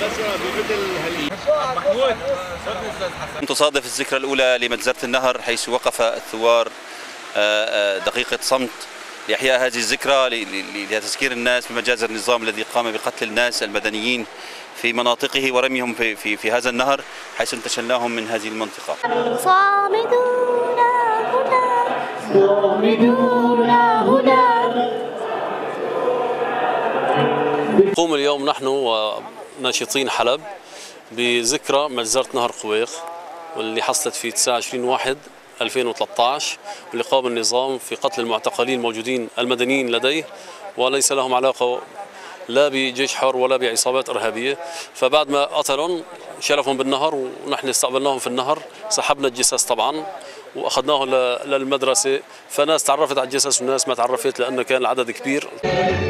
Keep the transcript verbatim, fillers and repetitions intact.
تصادف الذكرى الأولى لمجزرة النهر حيث وقف الثوار دقيقة صمت لإحياء هذه الذكرى لتذكير الناس بمجازر النظام الذي قام بقتل الناس المدنيين في مناطقه ورميهم في, في, في هذا النهر حيث انتشلناهم من هذه المنطقة. صامدون هنا صامدون هنا. نقوم اليوم نحن وناشطين حلب بذكرى مجزرة نهر قويق واللي حصلت في تسعة وعشرين واحد ألفين وثلاثة عشر، واللي قام النظام في قتل المعتقلين الموجودين المدنيين لديه وليس لهم علاقة لا بجيش حر ولا بعصابات إرهابية. فبعد ما قتلهم شرفهم بالنهر ونحن استقبلناهم في النهر، سحبنا الجثث طبعا واخذناهم للمدرسة، فناس تعرفت على الجثث وناس ما تعرفت لأنه كان العدد كبير.